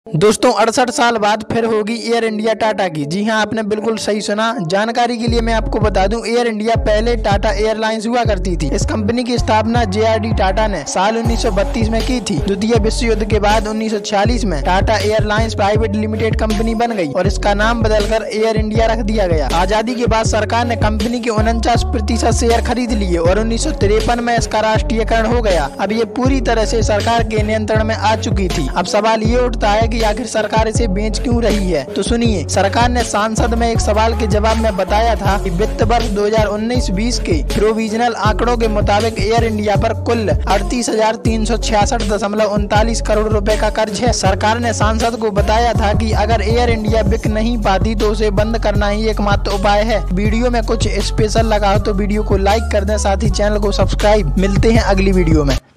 दोस्तों 68 साल बाद फिर होगी एयर इंडिया टाटा की। जी हां, आपने बिल्कुल सही सुना। जानकारी के लिए मैं आपको बता दूं, एयर इंडिया पहले टाटा एयरलाइंस हुआ करती थी। इस कंपनी की स्थापना JRD टाटा ने साल 1932 में की थी। द्वितीय विश्व युद्ध के बाद 1946 में Tata airlines private limited company बन गई और इसका नाम बदलकर एयर इंडिया रख दिया गया। आजादी के बाद सरकार ने कंपनी के 49% शेयर खरीद लिए और 1953 में इसका राष्ट्रीयकरण हो गया। अब ये पूरी तरह से सरकार के नियंत्रण में आ चुकी थी। अब सवाल ये उठता है कि आखिर सरकार इसे बेच क्यों रही है। तो सुनिए, सरकार ने सांसद में एक सवाल के जवाब में बताया था कि वित्त वर्ष 2019-20 के प्रोविजनल आंकड़ों के मुताबिक एयर इंडिया पर कुल 38,366.39 करोड़ रुपए का कर्ज है। सरकार ने सांसद को बताया था कि अगर एयर इंडिया बिक नहीं पाती तो उसे बंद करना ही एकमात्र उपाय है। वीडियो में कुछ स्पेशल लगा हो तो वीडियो को लाइक कर दें, साथ ही चैनल को सब्सक्राइब। मिलते हैं अगली वीडियो में।